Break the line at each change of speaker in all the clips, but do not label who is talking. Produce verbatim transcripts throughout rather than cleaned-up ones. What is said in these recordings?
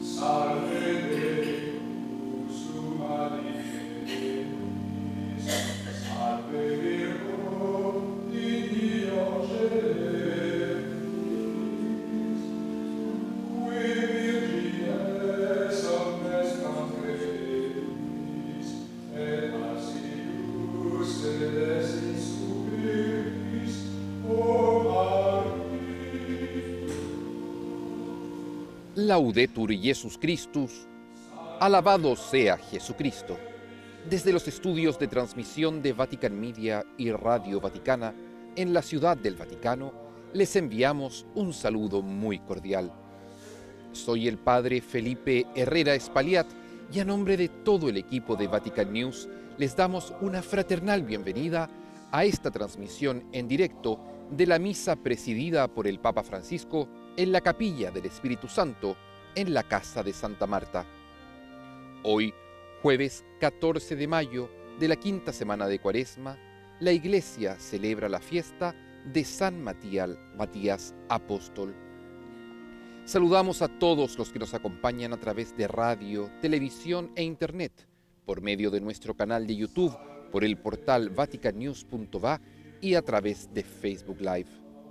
Laudetur Jesus Christus, alabado sea Jesucristo. Desde los estudios de transmisión de Vatican Media y Radio Vaticana en la Ciudad del Vaticano, les enviamos un saludo muy cordial. Soy el Padre Felipe Herrera Espaliat y a nombre de todo el equipo de Vatican News les damos una fraternal bienvenida a esta transmisión en directo de la misa presidida por el Papa Francisco en la Capilla del Espíritu Santo, en la Casa de Santa Marta. Hoy, jueves catorce de mayo de la quinta semana de Cuaresma, la Iglesia celebra la fiesta de San Matías, Matías Apóstol. Saludamos a todos los que nos acompañan a través de radio, televisión e internet, por medio de nuestro canal de YouTube, por el portal vatican news punto va y a través de Facebook Live.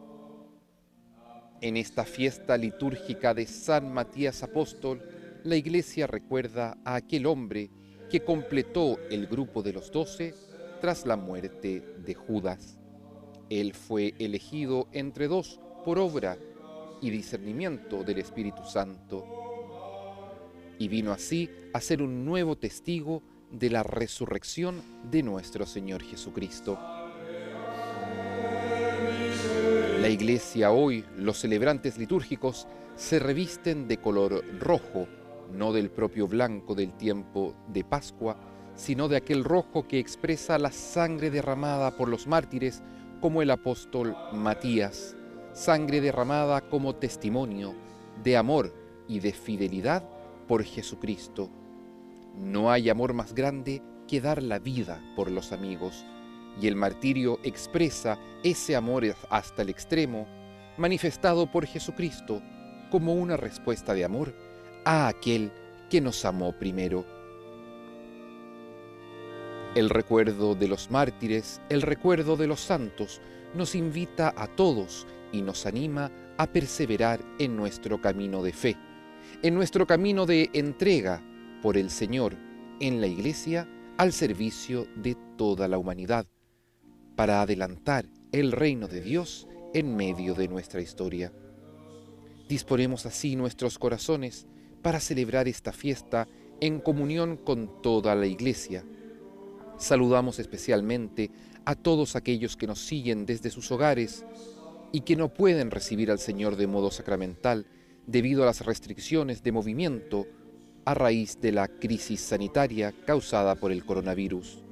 En esta fiesta litúrgica de San Matías Apóstol, la Iglesia recuerda a aquel hombre que completó el grupo de los doce tras la muerte de Judas. Él fue elegido entre dos por obra y discernimiento del Espíritu Santo, y vino así a ser un nuevo testigo de la resurrección de nuestro Señor Jesucristo. La Iglesia hoy, los celebrantes litúrgicos, se revisten de color rojo, no del propio blanco del tiempo de Pascua, sino de aquel rojo que expresa la sangre derramada por los mártires, como el apóstol Matías, sangre derramada como testimonio de amor y de fidelidad por Jesucristo. No hay amor más grande que dar la vida por los amigos, y el martirio expresa ese amor hasta el extremo, manifestado por Jesucristo como una respuesta de amor a aquel que nos amó primero. El recuerdo de los mártires, el recuerdo de los santos, nos invita a todos y nos anima a perseverar en nuestro camino de fe, en nuestro camino de entrega por el Señor en la Iglesia al servicio de toda la humanidad, para adelantar el reino de Dios en medio de nuestra historia. Disponemos así nuestros corazones para celebrar esta fiesta en comunión con toda la Iglesia. Saludamos especialmente a todos aquellos que nos siguen desde sus hogares y que no pueden recibir al Señor de modo sacramental debido a las restricciones de movimiento a raíz de la crisis sanitaria causada por el coronavirus.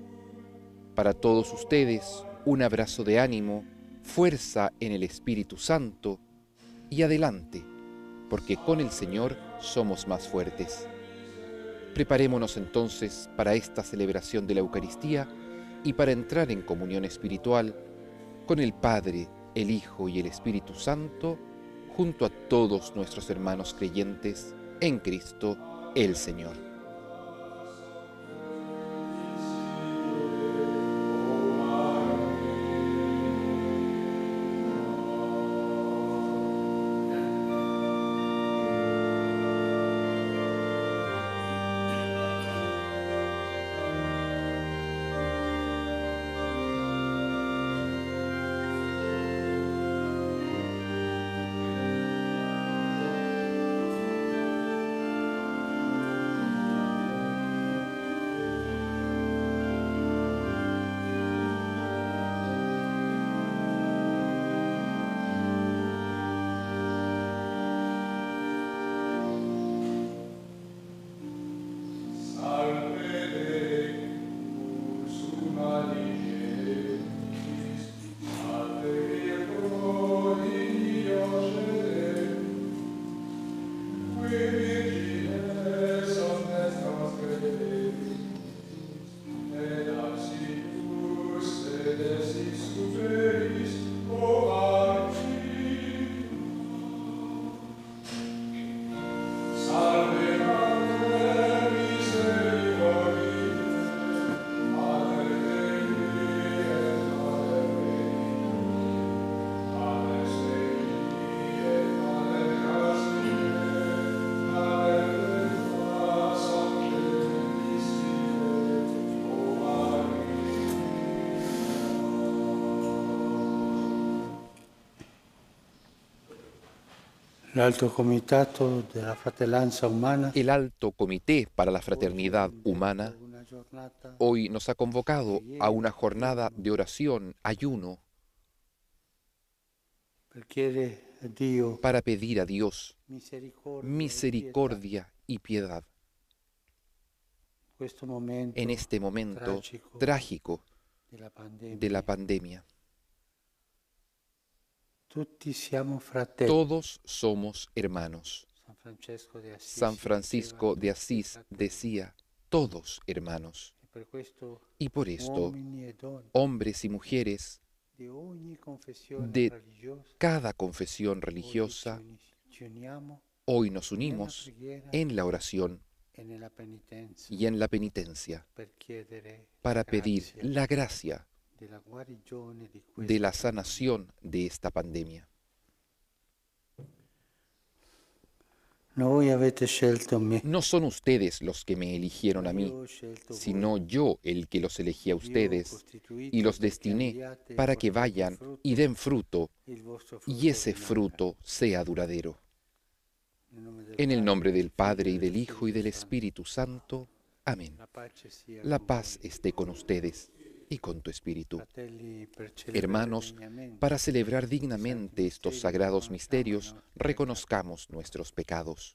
Para todos ustedes, un abrazo de ánimo, fuerza en el Espíritu Santo y adelante, porque con el Señor somos más fuertes. Preparémonos entonces para esta celebración de la Eucaristía y para entrar en comunión espiritual con el Padre, el Hijo y el Espíritu Santo, junto a todos nuestros hermanos creyentes en Cristo el Señor.
Salve L'Alto Comitato della Fratellanza Umana
El Alto Comité para la Fraternidad Humana
una giornata
hoy nos ha convocado a una jornada de oración, ayuno,
per chiedere a Dio
para pedir a Dios
misericordia, e pietà.
misericordia y piedad
Questo momento
en este momento
tragico
trágico
della pandemia.
de la pandemia.
Tutti siamo fratelli.
Todos somos hermanos.
San Francesco de Asís
San Francisco de
diceva,
Asís decía, todos hermanos.
e per questo
Y por esto,
uomini e donne
hombres y mujeres
di ogni confessione
de
religiosa
cada confesión
oggi
religiosa,
ci uni- ci uniamo
hoy nos
nella
unimos
preghiera
en la oración
e nella penitenza
y en la penitencia
per chiedere
para
la
pedir
grazia
la gracia
della guarigione di
de
questa
la
pandemia.
sanación de esta pandemia.
No voi avete scelto me,
No son ustedes los que me eligieron
ma
a mí,
io ho scelto
sino
voi.
yo el que los elegí a
Vi ho
ustedes
costituito
y los
perché
destiné
andiate e
para que
portiate
vayan
frutto,
y den fruto
il vostro frutto
y ese
rimanga.
fruto sea duradero.
Nel nome del
En el
Padre,
nombre del
del
Padre y
Figlio
del Hijo y del
Spirito
Espíritu Santo. Amén.
Santo. La pace sia
La
con
paz
voi.
esté con ustedes y con tu espíritu.
Fratelli, per celebrare
Hermanos,
degnamente
para celebrar dignamente estos sagrados misterios, reconozcamos nuestros pecados.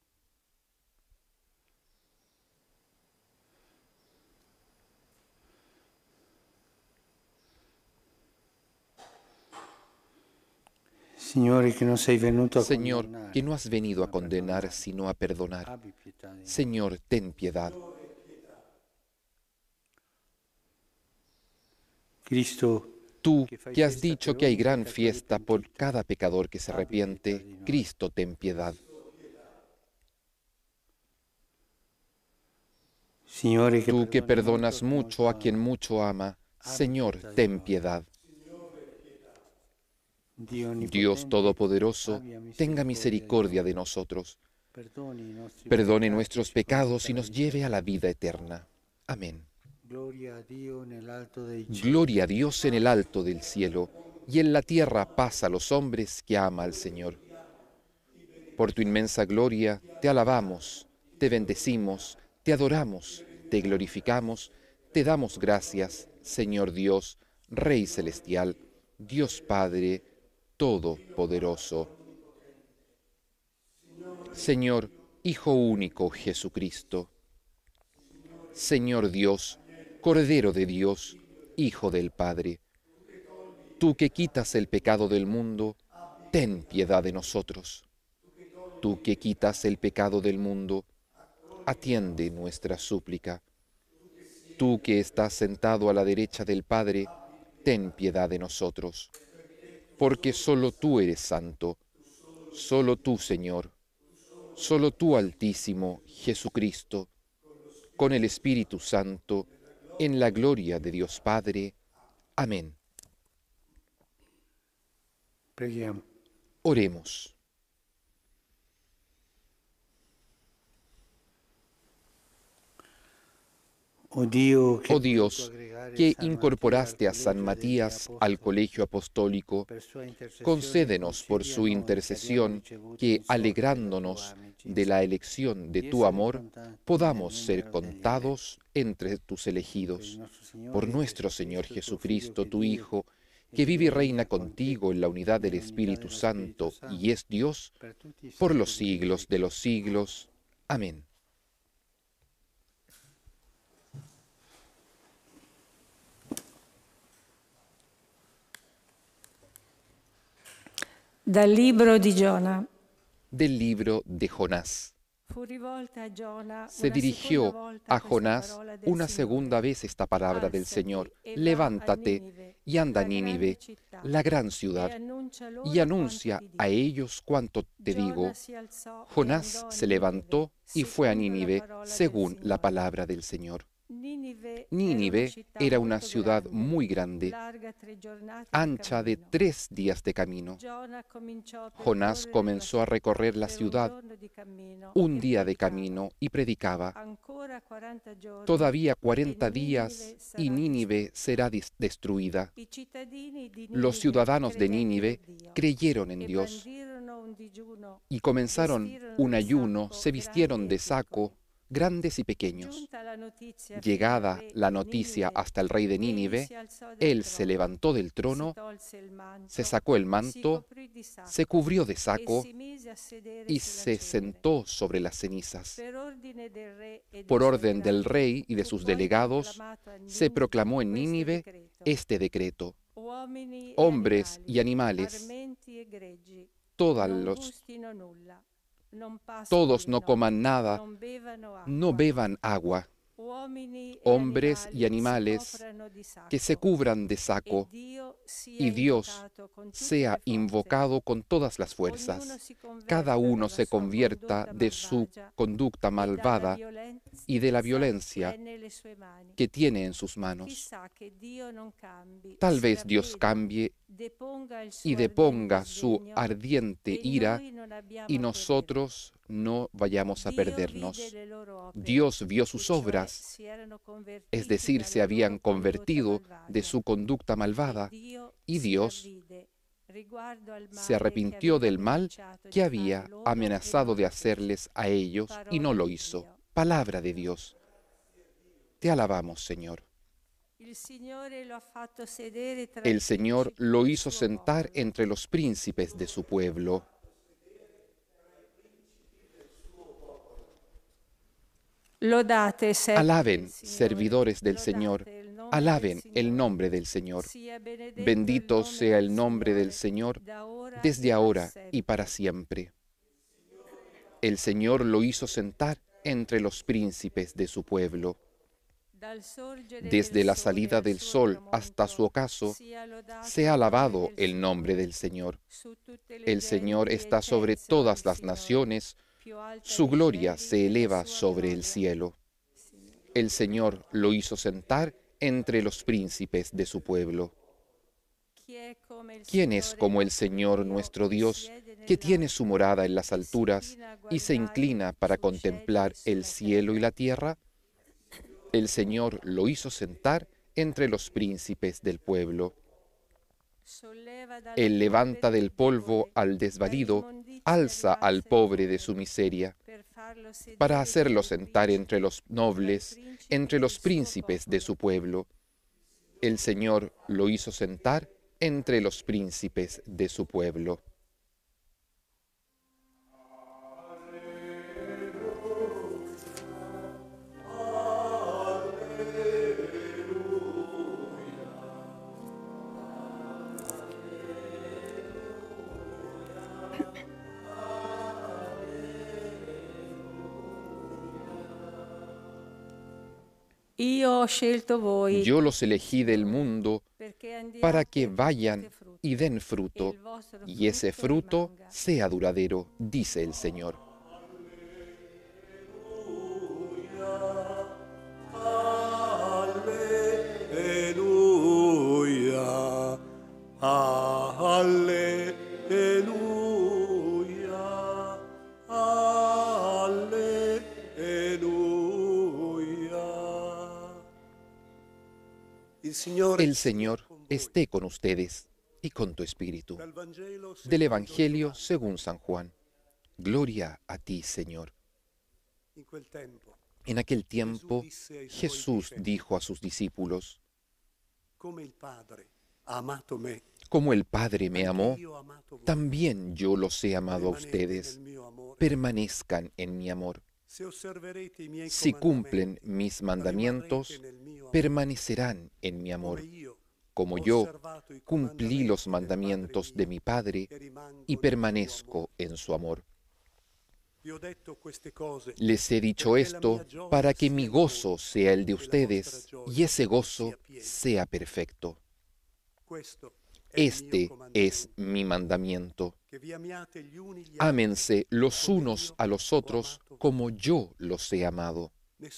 Signore, che non sei venuto a
Señor,
condannare,
que no has venido a
ma
condenar,
perdonare.
sino a perdonar.
Abbi pietà di noi.
Señor, ten piedad.
Cristo,
Tú, que has dicho que hay gran fiesta por cada pecador que se arrepiente, Cristo, ten piedad.
Signore, che
Tú que
perdoni
perdonas
molto
mucho a
ama,
quien mucho ama, Señor, ten piedad.
Dio onnipotente,
Dios Todopoderoso,
abbia
tenga misericordia de nosotros, perdone nuestros pecados y nos lleve a la vida eterna. Amén.
Gloria a Dio nell'alto dei cieli.
Gloria a Dios en el alto del cielo, y en la tierra paz a los hombres que ama al Señor. Por tu inmensa gloria, te alabamos, te bendecimos, te adoramos, te glorificamos, te damos gracias, Señor Dios, Rey celestial, Dios Padre Todopoderoso. Señor, Hijo único Jesucristo, Señor Dios, Cordero de Dios, Hijo del Padre, tú que quitas el pecado del mundo, ten piedad de nosotros. Tú que quitas el pecado del mundo, atiende nuestra súplica. Tú que estás sentado a la derecha del Padre, ten piedad de nosotros. Porque solo tú eres santo, solo tú, Señor, solo tú, Altísimo, Jesucristo, con el Espíritu Santo, en la gloria de Dios Padre. Amén.
Preghiamo.
Oremos.
Oh Dio, che
Oh Dios, que incorporaste a San Matías al colegio apostólico, concédenos por su intercesión que, alegrándonos de la elección de tu amor, podamos ser contados entre tus elegidos. Por nuestro Señor Jesucristo, tu Hijo, que vive y reina contigo en la unidad del Espíritu Santo y es Dios, por los siglos de los siglos. Amén.
Dal libro di Giona.
Del libro de Jonás. Se dirigió a Jonás una segunda vez esta palabra del Señor: levántate y anda a Nínive, la gran ciudad, y anuncia a ellos cuanto te digo. Jonás se levantó y fue a Nínive según la palabra del Señor. Nínive era una ciudad muy grande, ancha de tres días de camino. Jonás comenzó a recorrer la ciudad un día de camino y predicaba: todavía cuarenta días y Nínive será destruida. Los ciudadanos de Nínive creyeron en Dios y comenzaron un ayuno, se vistieron de saco, grandes y pequeños. Llegada la noticia hasta el rey de Nínive, él se levantó del trono, se sacó el manto, se cubrió de saco y se sentó sobre las cenizas. Por orden del rey y de sus delegados, se proclamó en Nínive este decreto: hombres y animales, todos los Todos no coman nada, no beban agua, hombres y animales que se cubran de saco, y Dios sea invocado con todas las fuerzas. Cada uno se convierta de su conducta malvada y de la violencia que tiene en sus manos. Tal vez Dios cambie y deponga su ardiente ira y nosotros no vayamos a perdernos. Dios vio sus obras, es decir, se habían convertido de su conducta malvada, y Dios se arrepintió del mal que había amenazado de hacerles a ellos y no lo hizo. Palabra de Dios. Te alabamos, Señor. El Señor lo hizo sentar entre los príncipes de su pueblo. Alaben, servidores del Señor, alaben el nombre del Señor. Bendito sea el nombre del Señor, desde ahora y para siempre. El Señor lo hizo sentar entre los príncipes de su pueblo. Desde la salida del sol hasta su ocaso, sea alabado el nombre del Señor. El Señor está sobre todas las naciones, su gloria se eleva sobre el cielo. El Señor lo hizo sentar entre los príncipes de su pueblo. ¿Quién es como el Señor nuestro Dios, que tiene su morada en las alturas y se inclina para contemplar el cielo y la tierra? El Señor lo hizo sentar entre los príncipes del pueblo. Él levanta del polvo al desvalido, alza al pobre de su miseria, para hacerlo sentar entre los nobles, entre los príncipes de su pueblo. El Señor lo hizo sentar entre los príncipes de su pueblo. Yo los elegí del mundo para que vayan y den fruto, y ese fruto sea duradero, dice el Señor.
Aleluya, aleluya, aleluya.
El Señor esté con ustedes y con tu espíritu. Del Evangelio según San Juan. Gloria a ti, Señor. En aquel tiempo, Jesús dijo a sus discípulos: como el Padre me amó, también yo los he amado a ustedes. Permanezcan en mi amor. Si cumplen mis mandamientos, permanecerán en mi amor, como yo cumplí los mandamientos de mi Padre y permanezco en su amor. Les he dicho esto para que mi gozo sea el de ustedes y ese gozo sea perfecto. Este es mi mandamiento: ámense los unos a los otros como yo los he amado.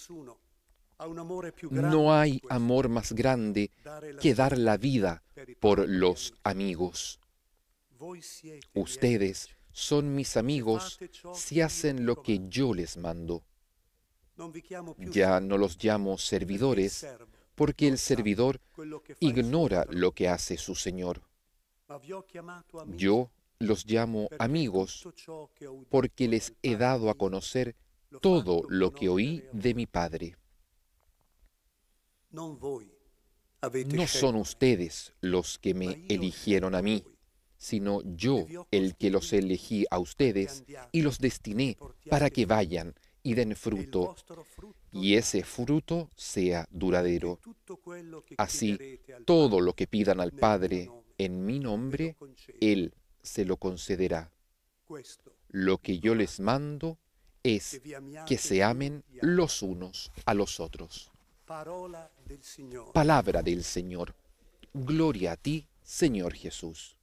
No hay amor más grande que dar la vida por los amigos. Ustedes son mis amigos si hacen lo que yo les mando. Ya no los llamo servidores, porque el servidor ignora lo que hace su Señor. Yo Los llamo
perché
amigos
tutto ciò che ho udito
porque les
dal
he
Padre
dado a
mio
conocer
l'ho
todo
fatto
lo que oí
conoscere a
de
voi.
mi Padre.
Non voi avete
No son
scelto me,
ustedes los que
ma
me
io ho
eligieron a
scelto
mí,
voi
sino
e
yo
vi ho
el que los
costituiti
elegí a
perché
ustedes
andiate
y los
e
destiné para
portiate
que
frutto
vayan y den
e il
fruto,
vostro frutto
y ese
rimanga,
fruto sea
perché
duradero.
tutto quello che
Así,
chiederete al
todo
Padre
lo que pidan al
nel mio
Padre
nome
en mi
ve lo
nombre,
concedo.
Él se lo concederá.
Questo
Lo
vi
que yo les
domando,
mando
che
es
vi amiate
que se
gli
amen
uni gli altri.
los unos a los otros.
Parola del Signore.
Palabra del Señor. Gloria a ti, Señor Jesús.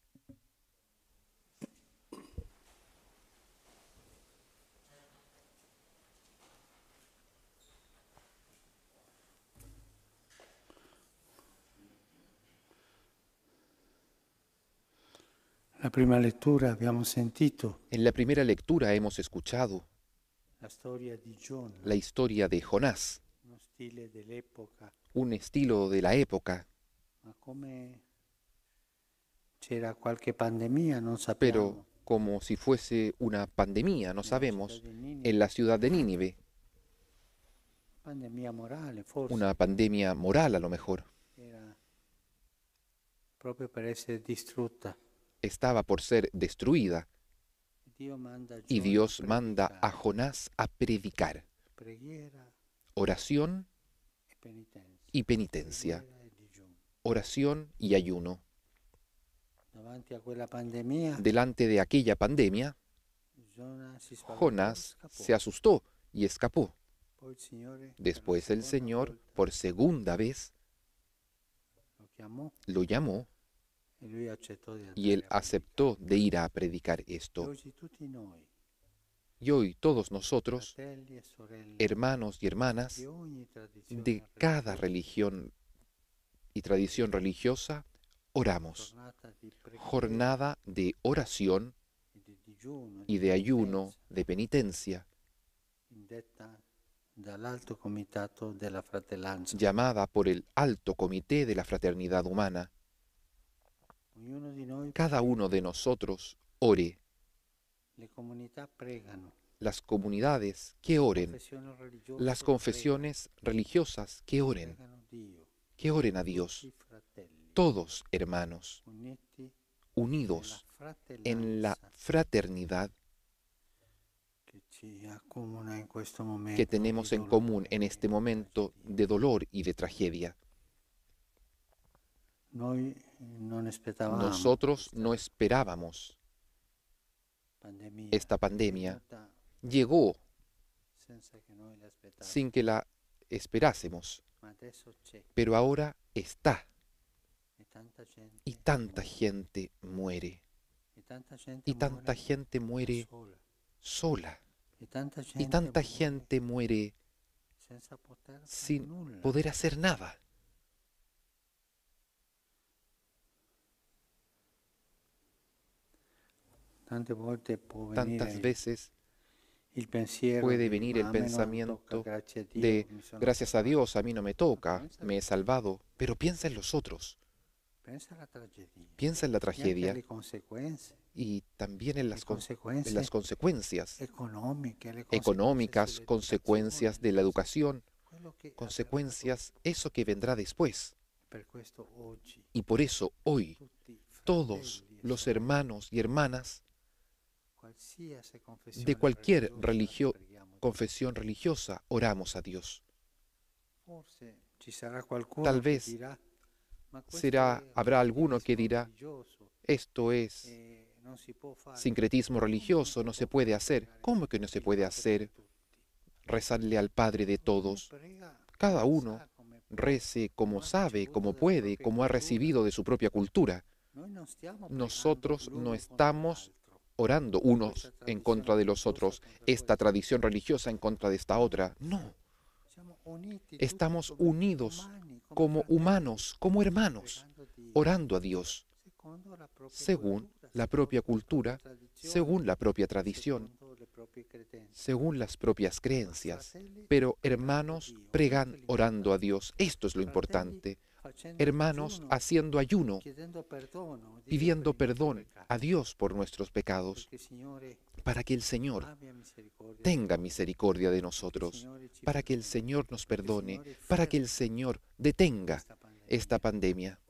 La prima lettura abbiamo sentito
En la primera lectura hemos escuchado
la storia di Giona,
la historia de Jonás,
uno stile dell'epoca,
un estilo de la época,
ma come c'era qualche pandemia non
pero
sappiamo.
como si fuese una pandemia, no
Nella città
sabemos,
di Ninive,
en la ciudad de Nínive,
pandemia morale forse,
una pandemia moral a lo mejor,
era proprio per essere distrutta.
estaba por ser destruida,
Dio manda a
y
Giona
Dios
a
manda a
predicare,
Jonás a predicar
preghiera
oración
e penitenza,
y penitencia,
preghiera e digiuno.
oración y ayuno.
Davanti a quella pandemia,
Delante de aquella pandemia,
Giona si spaventò e
Jonás
scappò.
se asustó y escapó.
Poi il Signore, per la
Después el
seconda
Señor,
volta,
por segunda vez,
lo chiamò
lo llamó
e lui accettò di
y él
andare a
aceptó de ir a predicar
predicare. E
esto.
oggi tutti noi,
Y hoy todos nosotros,
fratelli e sorelle,
hermanos y
di
hermanas
ogni tradizione
de cada
religiosa,
religión y tradición religiosa, oramos.
giornata di preghiera
Jornada de oración
e di digiuno,
y
di
de ayuno,
penitenza,
de penitencia,
indetta dall'Alto Comitato della Fratellanza.
llamada por el Alto Comité de la Fraternidad Humana.
Ognuno di noi
Cada
prega,
uno de nosotros ore.
le comunità pregano,
Las comunidades que oren,
confessioni religiose
las confesiones religiosas que oren,
pregano Dio,
que oren a Dios,
tutti fratelli,
todos hermanos,
uniti
unidos
nella
en la
fratellanza
fraternidad
che ci accomuna in questo momento
que tenemos
di
en
dolore
común en
e
este
di
momento
tragedia.
de dolor y de tragedia.
Noi non aspettavamo
Nosotros
questa
no esperábamos
pandemia,
esta pandemia.
è venuta
Llegó
senza che noi l'aspettavamo,
sin que la esperásemos,
ma adesso c'è
pero ahora está
e tanta gente
y tanta gente muere.
e tanta gente
Y tanta
muore
gente
da
muere
sola,
sola.
e tanta gente
Y tanta
muore
gente muere
senza poter fare
sin
nulla.
poder hacer nada.
Tante volte può
Tantas
venire
veces
il pensiero
puede
di,
venir
"Ma
el
a me non
pensamiento
tocca, grazie a Dio,
de,
mi sono
gracias a
salvato".
Dios, a mí no me toca, me he salvado, pero piensa en los otros,
Pensa alla tragedia,
piensa en la
e anche
tragedia
alle conseguenze
y también en
le
las, con-
conseguenze
en las consecuencias
económicas, le
económicas, consecuencias de la
educación,
educación, consecuencias, eso que vendrá después.
Per questo oggi
Y por eso hoy
tutti
todos
fratelli e
los
sorelle,
hermanos y hermanas
qualsiasi confessione
de cualquier
religiosa,
religio-
preghiamo Dio.
confesión religiosa oramos a Dios.
Forse ci sarà qualcuno
Tal
che
vez
dirà, "Ma questo
será,
è
habrá alguno que
relativismo
dirá,
religioso
esto es
e non si può fare".
sincretismo religioso, no se puede hacer. ¿Cómo que no se puede hacer? Rezarle al Padre de todos. Cada uno rece como sabe, como puede, como ha recibido de su propia cultura. Nosotros no estamos orando unos en contra de los otros, esta tradición religiosa en contra de esta otra. No, estamos unidos como humanos, como hermanos, orando a Dios, según la propia cultura, según la propia tradición, según las propias creencias. Pero hermanos, pregan orando a Dios. Esto es lo importante. hermanos haciendo ayuno,
chiedendo perdono,
pidiendo
Dio per i nostri
perdón
peccati,
a Dios por nuestros pecados,
perché il Signore
para que el Señor
abbia misericordia
tenga
di noi,
misericordia de
che il
nosotros,
Signore ci
para que el
perdoni,
Señor nos
che il
perdone,
Signore
para que el
fermi
Señor detenga
questa pandemia.
esta pandemia.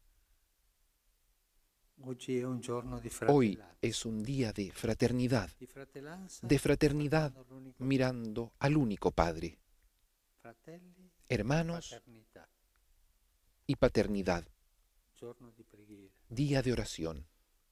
Oggi è un giorno di
Hoy
fratellanza,
es un día de fraternidad,
di fratellanza
de fraternidad,
guardando l'unico
mirando al único Padre,
fratelli,
hermanos
paternità,
y paternidad,
giorno di preghiera.
día de oración.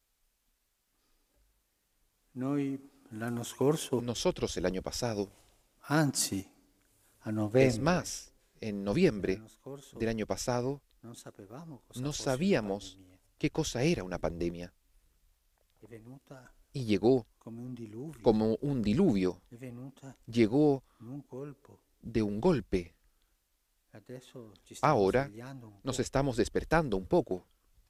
Noi l'anno scorso,
Nosotros el año pasado,
anzi a
es
novembre
más, en noviembre
dell'anno scorso,
del año pasado,
non sapevamo cosa
no
fosse una
sabíamos
pandemia.
qué cosa era una pandemia.
È venuta
Y llegó
come un diluvio,
como un diluvio,
è venuta
llegó
in un colpo.
de un golpe.
Adesso ci stiamo
Ahora
svegliando un po',
nos estamos despertando un poco,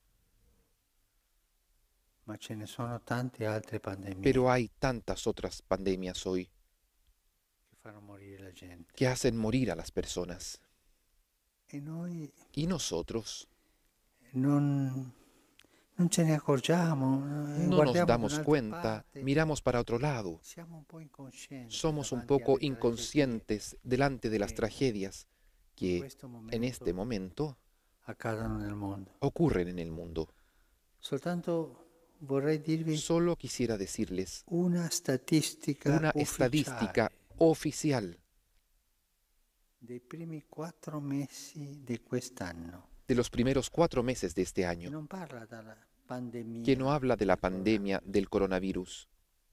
ma ce ne sono tante altre pandemie
pero hay tantas otras pandemias hoy
che fanno morire la gente.
que hacen morir a las personas.
E noi
Y nosotros
non, non ce ne accorgiamo, eh,
no nos
guardiamo da
damos
un'altra
cuenta,
parte,
miramos para otro lado,
siamo un po' inconscienti
somos un
davanti alle
poco
tragedie
inconscientes delante de las
que
tragedias
in
que
questo
en este
momento
momento
accadono nel mondo.
ocurren en el mundo.
Soltanto vorrei dirvi
Solo quisiera decirles
una statistica
una
ufficiale
estadística oficial
dei primi quattro mesi di quest'anno,
de los primeros cuatro meses de este
che
año,
non parla della pandemia,
que no habla de la
del
pandemia
coronavirus,
del coronavirus,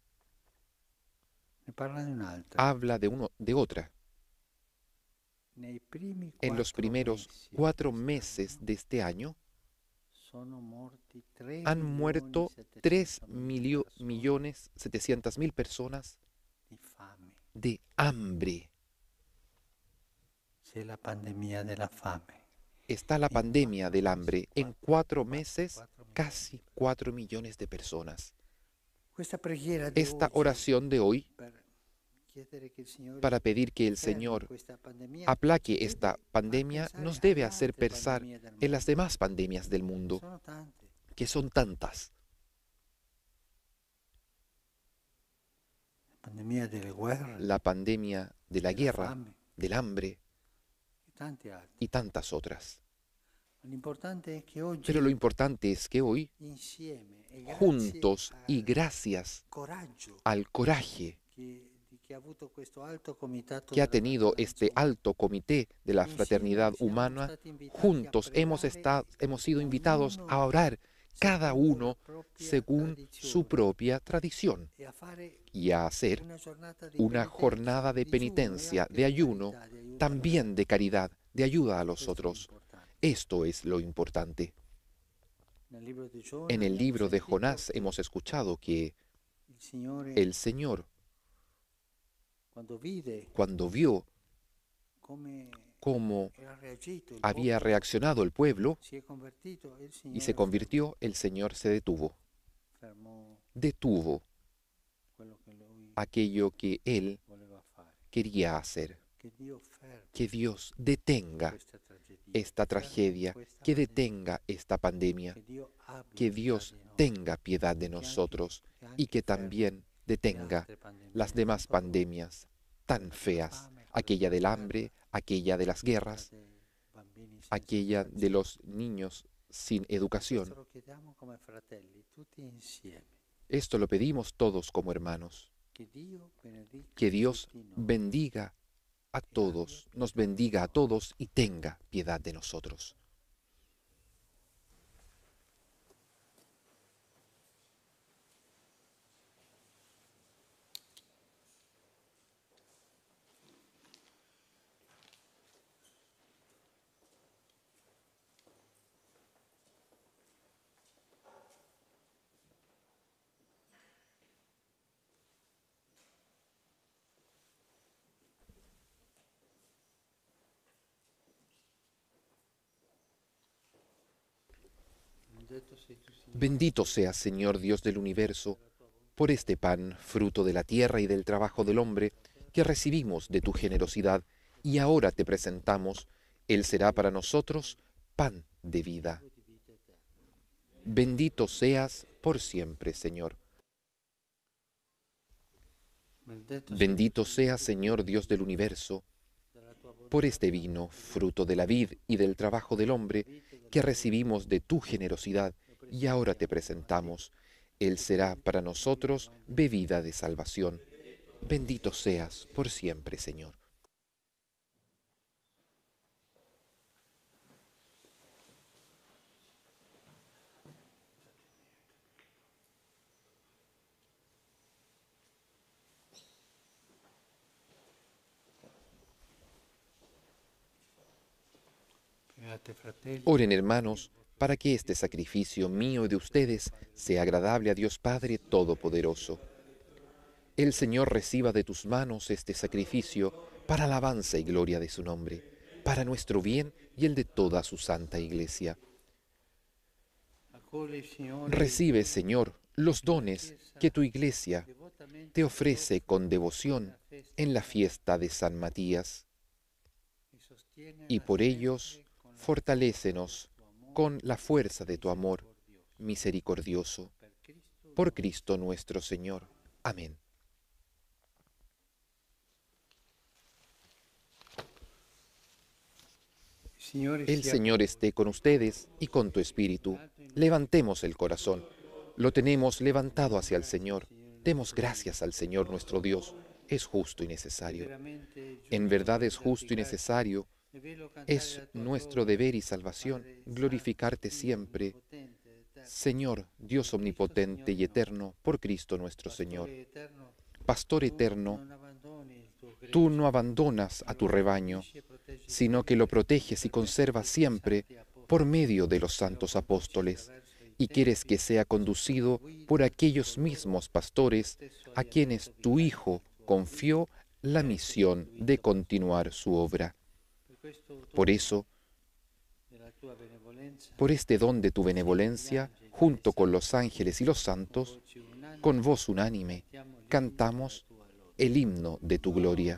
ne parla di un'altra.
habla de, uno, de otra.
Nei primi
En los
quattro
primeros
mesi di
cuatro
quest'anno
meses de este año
sono morti tre
han
milioni
muerto
settecento
tres
mila persone
millones setecientas mil personas
di fame.
de hambre.
C'è la pandemia della fame.
Está la
En
pandemia
cuatro
del
meses,
hambre. En
cuatro,
cuatro
cuatro,
meses,
cuatro millones.
casi cuatro millones de personas.
Questa preghiera di
Esta
oggi
oración de hoy,
per chiedere che il Signore
para pedir que el
fermi
Señor
questa pandemia,
aplaque
ci
esta
deve
pandemia,
far
nos
pensare
debe
alle
hacer
altre
pensar
pandemie del
en las
mondo.
demás pandemias del mundo,
Sono tante.
que son tantas.
La pandemia delle guerre,
La pandemia de la
della
guerra,
fame
del hambre
e tante altre.
y tantas otras.
L'importante è che oggi
Pero lo importante es que hoy,
insieme e grazie
juntos y
al
gracias
coraggio
al coraje
che, di chi ha avuto questo alto comitato
que ha
della
tenido
fratellanza
este
umana,
alto comité de la
insieme
fraternidad
siamo
humana,
stati invitati a
juntos hemos,
pregare
esta- hemos sido invitados
ognuno
a orar cada
secondo la
uno
propria
según su
tradizione
propia tradición
e a fare
y a hacer
una giornata di
una
penitenza,
jornada de
di digiuno e
penitencia,
anche
de
di
ayuno,
carità, di aiuto
también de caridad, de ayuda a
agli
los
altri. Questo è
otros.
importante.
Esto es lo importante.
Nel libro di Giona
En el
abbiamo
libro de
sentito
Jonás
che
hemos escuchado que
il Signore,
el Señor,
quando vide
cuando vio
come
cómo
era reagito il
había
popolo,
reaccionado el pueblo
si è convertito e il
y se
Signore
convirtió, el Señor se detuvo,
fermò
detuvo
quello che lui
aquello que él
voleva fare.
quería hacer.
Che Dio fermi
Que Dios detenga
questa tragedia,
esta
fermi
tragedia,
questa
que
pandemia,
detenga esta pandemia,
che Dio abbia
que
pietà
Dios
di noi,
tenga piedad de
che anche-
nosotros
che anche
y que
fermi
también
le
detenga
altre pandemie
las demás
tanto brutte,
pandemias tan
quella della
feas,
fame, quella
aquella del
della
hambre,
guerra,
aquella de las
quella
guerras,
dei bambini senza
aquella de
educazione.
los niños sin
Questo
educación.
lo chiediamo come fratelli, tutti insieme.
Esto lo pedimos todos como hermanos.
Che Dio benedica
Que Dios
tutti noi.
bendiga a todos, nos bendiga a todos y tenga piedad de nosotros.
Benedetto sei tu, Signore,
Bendito seas, Señor Dios del universo, por este pan, fruto de la tierra y del trabajo del hombre, que recibimos de tu generosidad, y ahora te presentamos. Él será para nosotros pan de vida. Bendito seas por siempre, Señor. Bendito seas, Señor Dios del universo, por este vino, fruto de la vid y del trabajo del hombre, que recibimos de tu generosidad y ahora te presentamos. Él será para nosotros bebida de salvación. Bendito seas por siempre, Señor. Oren, hermanos, para que este sacrificio mío y de ustedes sea agradable a Dios Padre Todopoderoso. El Señor reciba de tus manos este sacrificio para alabanza y gloria de su nombre, para nuestro bien y el de toda su santa Iglesia. Recibe, Señor, los dones que tu Iglesia te ofrece con devoción en la fiesta de San Matías, y por ellos fortalécenos con la fuerza de tu amor misericordioso. Por Cristo nuestro Señor. Amén. El Señor esté con ustedes y con tu espíritu. Levantemos el corazón. Lo tenemos levantado hacia el Señor. Demos gracias al Señor nuestro Dios. Es justo y necesario. En verdad es justo y necesario. Es nuestro deber y salvación glorificarte siempre, Señor, Dios omnipotente y eterno, por Cristo nuestro Señor. Pastor eterno, tú no abandonas a tu rebaño, sino que lo proteges y conservas siempre por medio de los santos apóstoles, y quieres que sea conducido por aquellos mismos pastores a quienes tu Hijo confió la misión de continuar su obra. Por eso, por este don de tu benevolencia, junto con los ángeles y los santos, con voz unánime, cantamos el himno de tu gloria.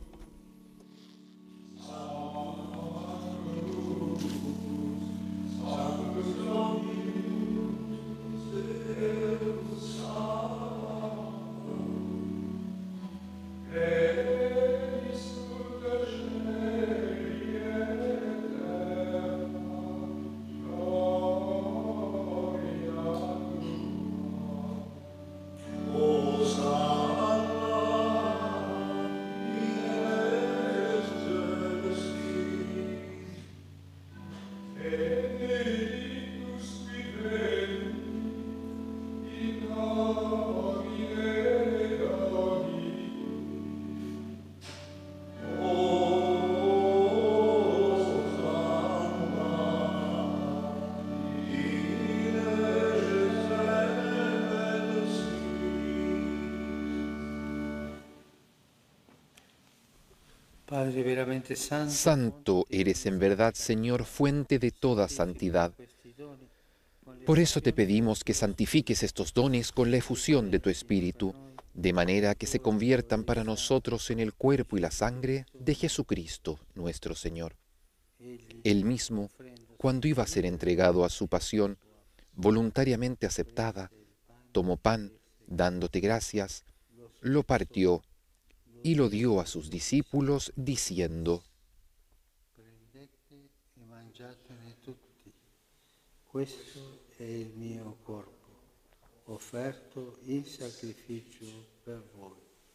Padre veramente santo,
Santo eres en verdad, Señor, fuente de toda santidad. Por eso te pedimos que santifiques estos dones con la efusión de tu Espíritu, de manera que se conviertan para nosotros en el cuerpo y la sangre de Jesucristo, nuestro Señor. Él mismo, cuando iba a ser entregado a su pasión, voluntariamente aceptada, tomó pan, dándote gracias, lo partió y lo dio a sus discípulos, diciendo:
prendete e mangiatene tutti. Questo è il mio corpo, offerto in sacrificio per voi.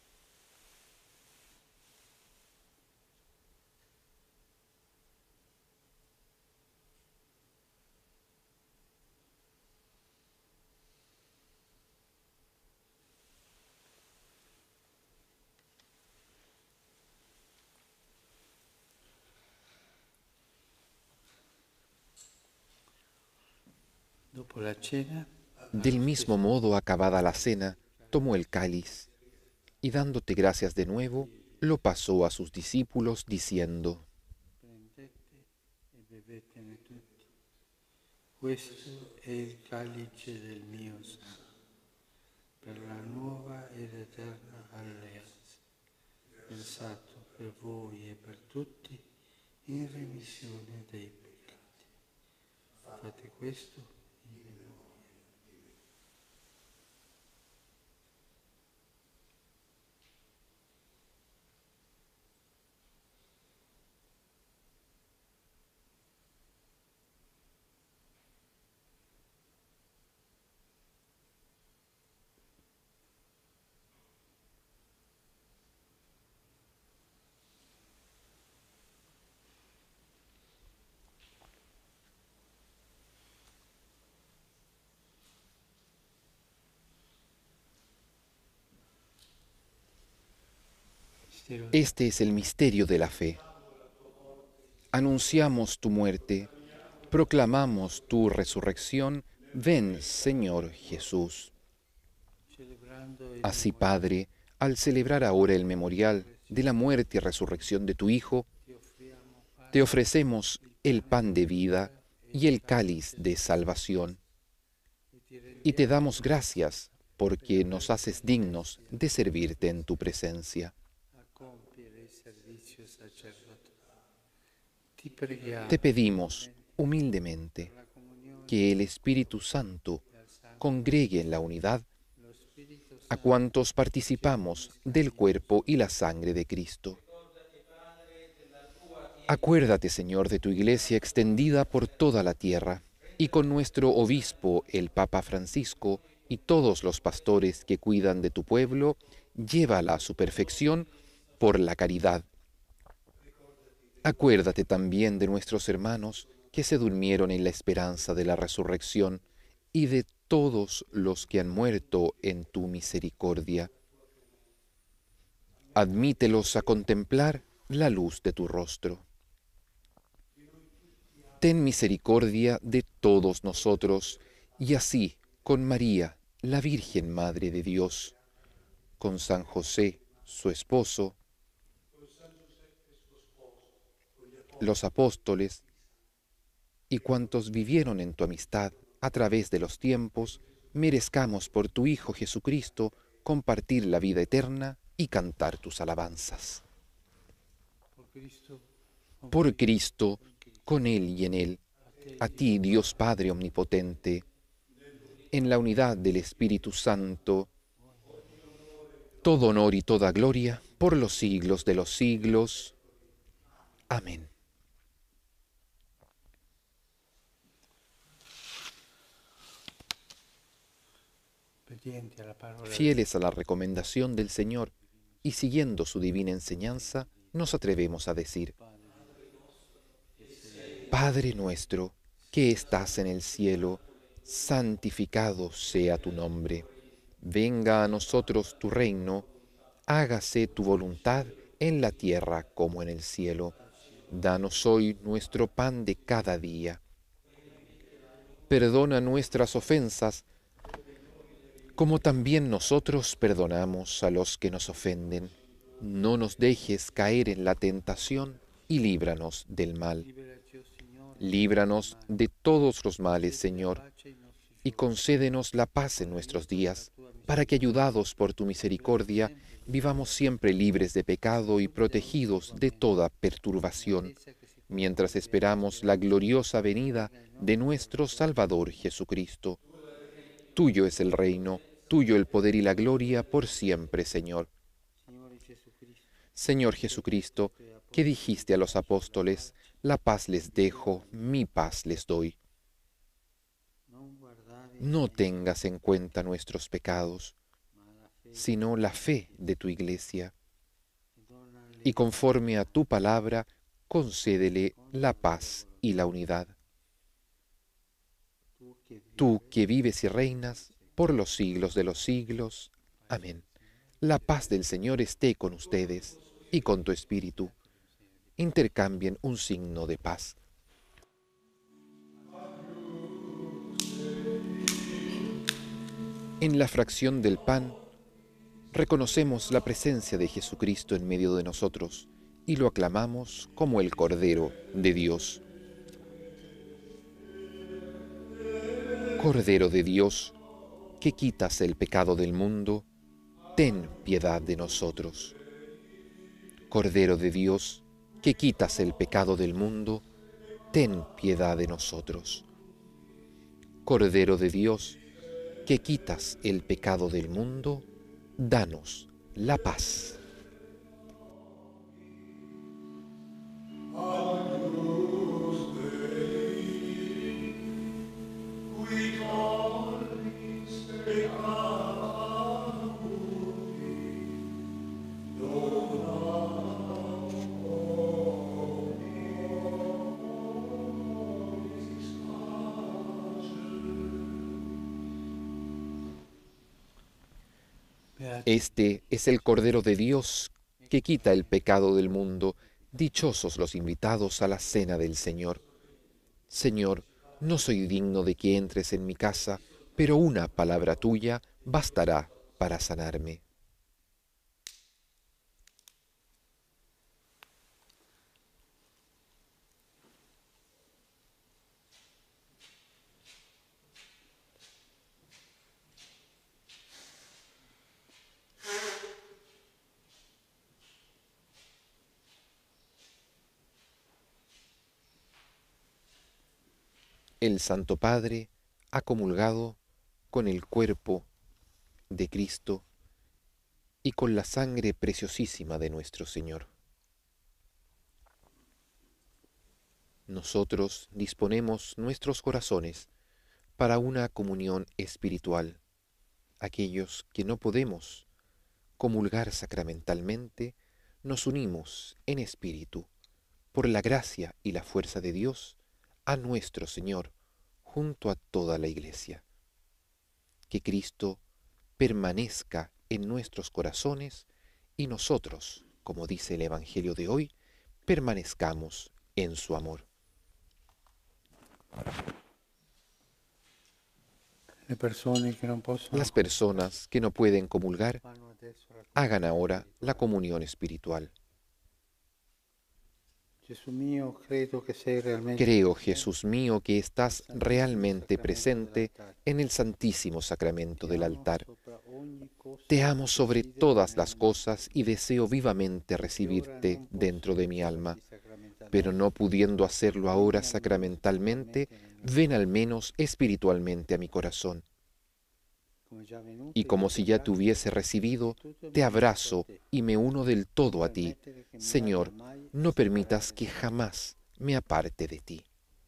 Dopo la cena,
Del mismo modo, acabada la cena, tomó el cáliz, y dándote gracias de nuevo, lo pasó a sus discípulos, diciendo:
prendete e bevetene tutti. Questo è il calice del mio sangue, per la nuova ed eterna alleanza, versato per voi e per tutti in remissione dei peccati. Fate questo.
Este es el misterio de la fe. Anunciamos tu muerte, proclamamos tu resurrección. Ven, Señor Jesús. Así, Padre, al celebrar ahora el memorial de la muerte y resurrección de tu Hijo, te ofrecemos el pan de vida y el cáliz de salvación. Y te damos gracias porque nos haces dignos de servirte en tu presencia. Te pedimos humildemente que el Espíritu Santo congregue en la unidad a cuantos participamos del cuerpo y la sangre de Cristo. Acuérdate, Señor, de tu Iglesia extendida por toda la tierra, y con nuestro obispo, el Papa Francisco, y todos los pastores que cuidan de tu pueblo, llévala a su perfección por la caridad. Acuérdate también de nuestros hermanos que se durmieron en la esperanza de la resurrección, y de todos los que han muerto en tu misericordia. Admítelos a contemplar la luz de tu rostro. Ten misericordia de todos nosotros, y así, con María, la Virgen Madre de Dios, con San José, su esposo, los apóstoles y cuantos vivieron en tu amistad a través de los tiempos, merezcamos por tu Hijo Jesucristo compartir la vida eterna y cantar tus alabanzas. Por Cristo, con Él y en Él, a ti, Dios Padre Omnipotente, en la unidad del Espíritu Santo, todo honor y toda gloria por los siglos de los siglos. Amén. Fieles a la recomendación del Señor y siguiendo su divina enseñanza, nos atrevemos a decir: Padre nuestro, que estás en el cielo, santificado sea tu nombre. Venga a nosotros tu reino, hágase tu voluntad en la tierra como en el cielo. Danos hoy nuestro pan de cada día. Perdona nuestras ofensas, como también nosotros perdonamos a los que nos ofenden. No nos dejes caer en la tentación y líbranos del mal. Líbranos de todos los males, Señor, y concédenos la paz en nuestros días, para que, ayudados por tu misericordia, vivamos siempre libres de pecado y protegidos de toda perturbación, mientras esperamos la gloriosa venida de nuestro Salvador Jesucristo. Tuyo es el reino, tuyo el poder y la gloria por siempre, Señor. Señor Jesucristo, que dijiste a los apóstoles: la paz les dejo, mi paz les doy. No tengas en cuenta nuestros pecados, sino la fe de tu Iglesia. Y conforme a tu palabra, concédele la paz y la unidad. Tú que vives y reinas por los siglos de los siglos. Amén. La paz del Señor esté con ustedes y con tu espíritu. Intercambien un signo de paz. En la fracción del pan, reconocemos la presencia de Jesucristo en medio de nosotros y lo aclamamos como el Cordero de Dios. Cordero de Dios, que quitas el pecado del mundo, ten piedad de nosotros. Cordero de Dios, que quitas el pecado del mundo, ten piedad de nosotros. Cordero de Dios, que quitas el pecado del mundo, danos la paz. Este es el Cordero de Dios que quita el pecado del mundo. Dichosos los invitados a la cena del Señor. Señor, no soy digno de que entres en mi casa, pero una palabra tuya bastará para sanarme. El Santo Padre ha comulgado con el cuerpo de Cristo y con la sangre preciosísima de nuestro Señor. Nosotros disponemos nuestros corazones para una comunión espiritual. Aquellos que no podemos comulgar sacramentalmente, nos unimos en espíritu, por la gracia y la fuerza de Dios, a nuestro Señor, junto a toda la Iglesia. Que Cristo permanezca en nuestros corazones y nosotros, como dice el Evangelio de hoy, permanezcamos en su amor. Las personas que no pueden comulgar, hagan ahora la comunión espiritual. Creo, Jesús mío, que estás realmente presente en el Santísimo Sacramento del altar. Te amo sobre todas las cosas y deseo vivamente recibirte dentro de mi alma, pero no pudiendo hacerlo ahora sacramentalmente, ven al menos espiritualmente a mi corazón. Y como si ya te hubiese recibido, te abrazo y me uno del todo a ti. Señor, no permitas que jamás me aparte de ti.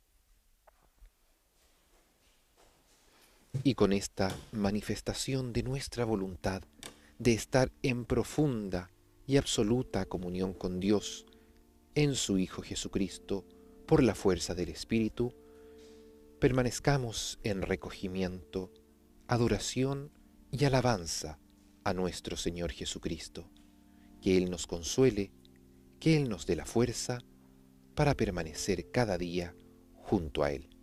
Y con esta manifestación de nuestra voluntad de estar en profunda y absoluta comunión con Dios, en su Hijo Jesucristo, por la fuerza del Espíritu, permanezcamos en recogimiento, adoración y alabanza a nuestro Señor Jesucristo. Que Él nos consuele, que Él nos dé la fuerza para permanecer cada día junto a Él.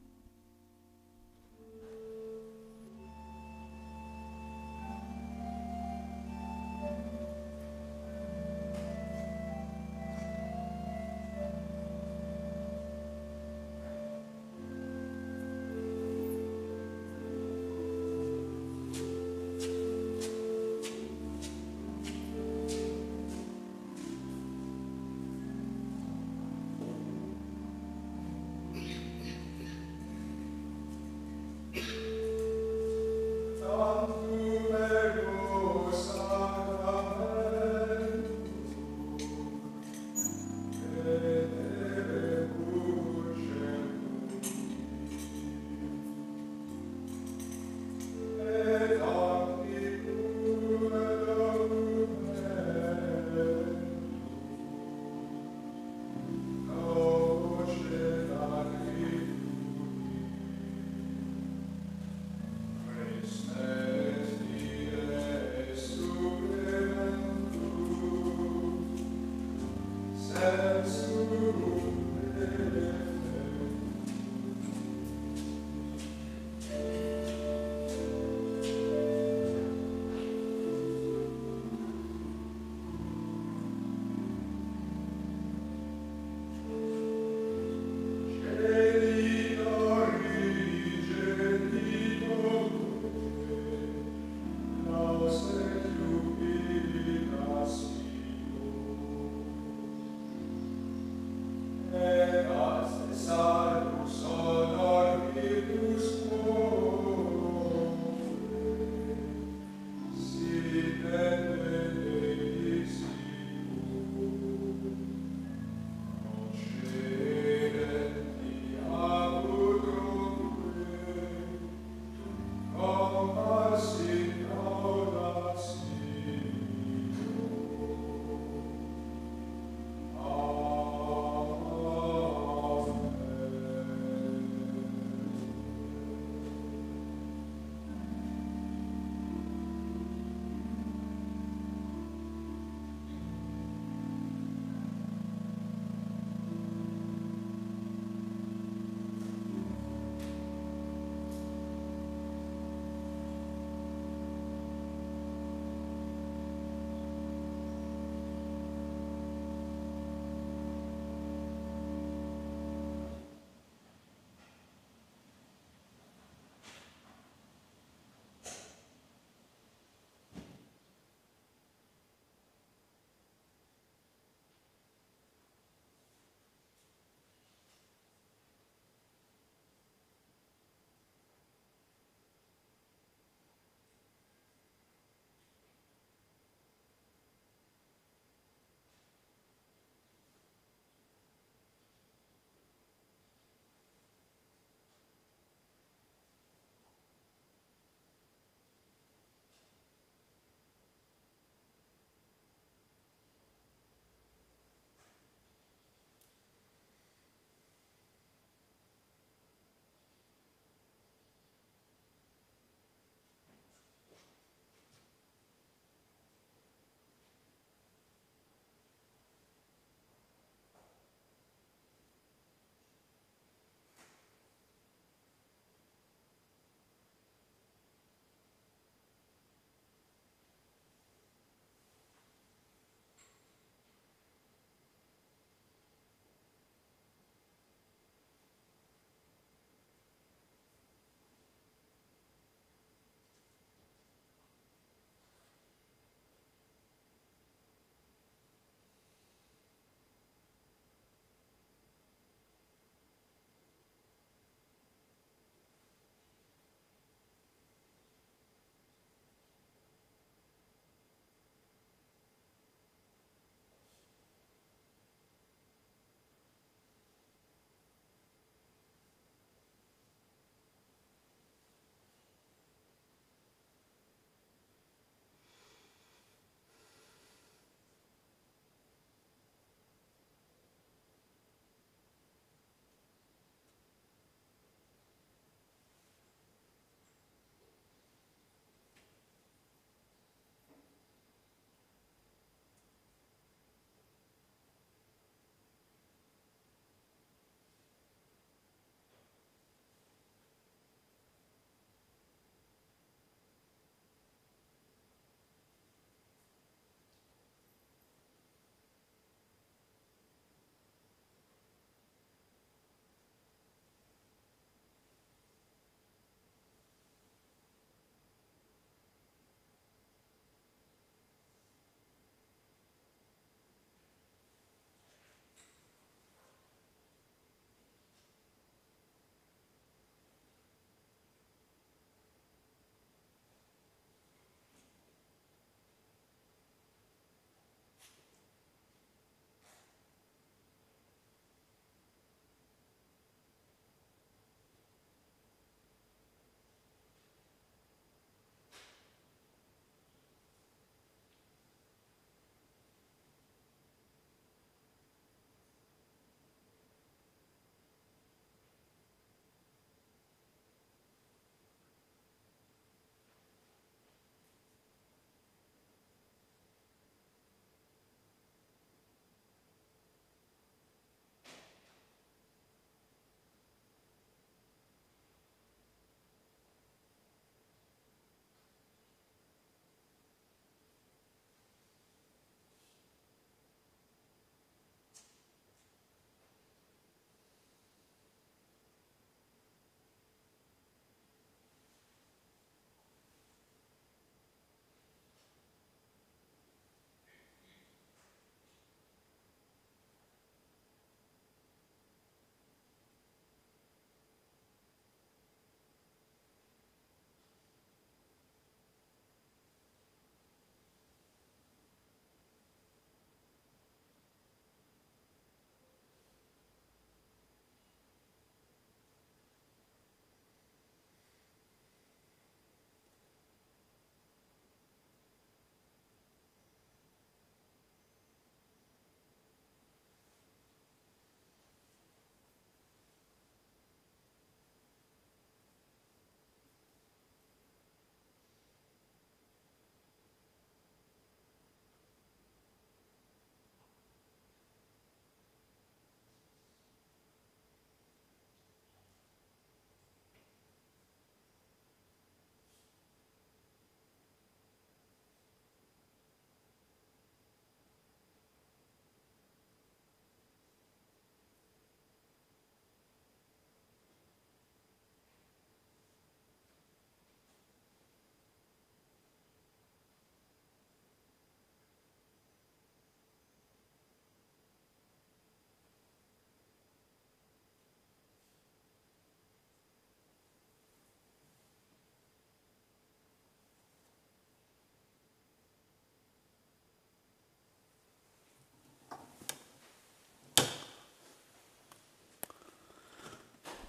Amen.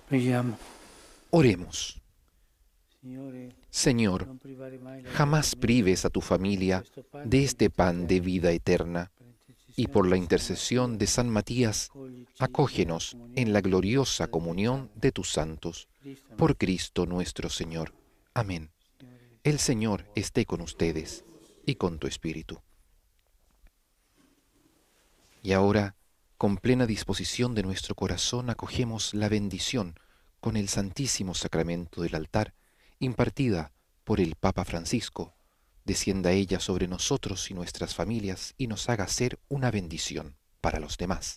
Preghiamo.
Oremos.
Signore,
Señor,
non privare mai la
jamás
tua famiglia
prives a tu familia de este pan de vida eterna, y por la intercesión de San Matías, acógenos en la gloriosa comunión de tus santos. Por Cristo nuestro Señor. Amén. El Señor esté con ustedes y con tu espíritu. Y ahora, con plena disposición de nuestro corazón, acogemos la bendición con el Santísimo Sacramento del altar, impartida por el Papa Francisco. Descienda ella sobre nosotros y nuestras familias y nos haga ser una bendición para los demás.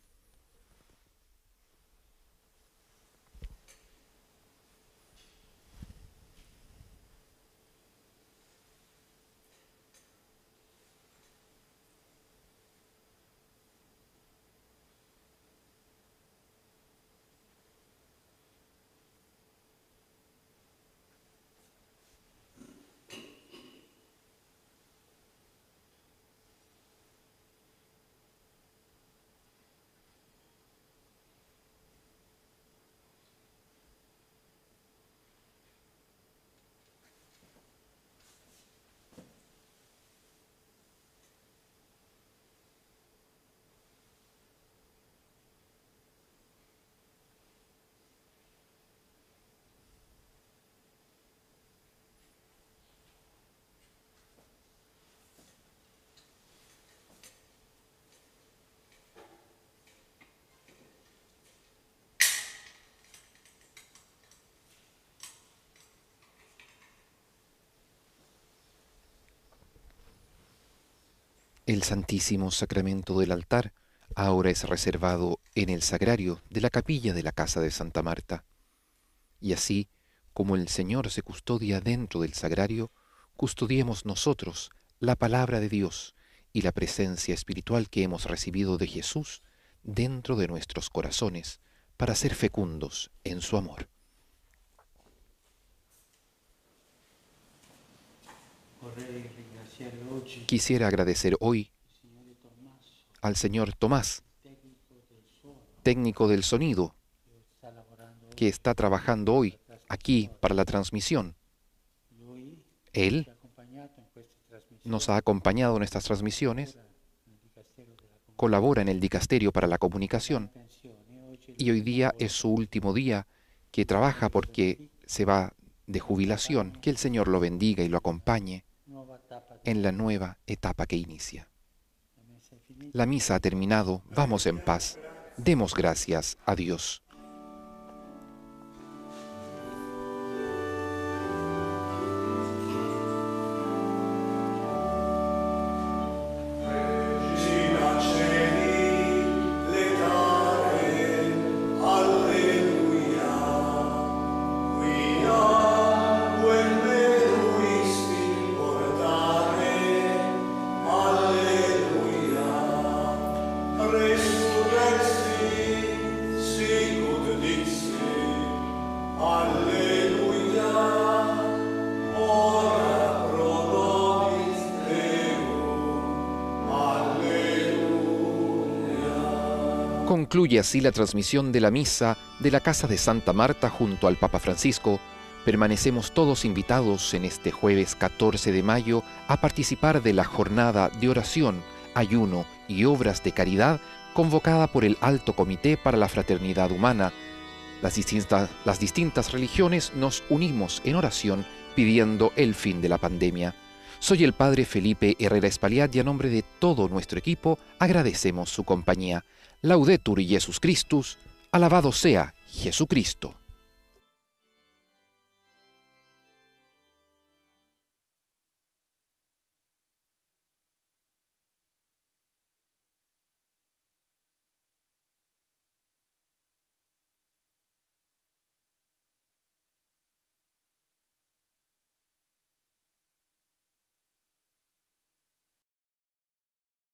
El Santísimo Sacramento del altar ahora es reservado en el sagrario de la capilla de la casa de Santa Marta. Y así, como el Señor se custodia dentro del sagrario, custodiemos nosotros la palabra de Dios y la presencia espiritual que hemos recibido de Jesús dentro de nuestros corazones para ser fecundos en su amor. Quisiera agradecer hoy al señor Tomás, técnico del sonido, que está trabajando hoy aquí para la transmisión. Él nos ha acompañado en estas transmisiones, colabora en el Dicasterio para la Comunicación y hoy día es su último día que trabaja porque se va de jubilación. Que el Señor lo bendiga y lo acompañe en la nueva etapa que inicia. La misa ha terminado, vamos en paz, demos gracias a Dios. Concluye así la transmisión de la misa de la Casa de Santa Marta junto al Papa Francisco. Permanecemos todos invitados en este jueves catorce de mayo a participar de la jornada de oración, ayuno y obras de caridad convocada por el Alto Comité para la Fraternidad Humana. Las distintas, las distintas religiones nos unimos en oración pidiendo el fin de la pandemia. Soy el Padre Felipe Herrera Espaliat y a nombre de todo nuestro equipo agradecemos su compañía. Laudetur Jesus Christus, alabado sea Jesucristo.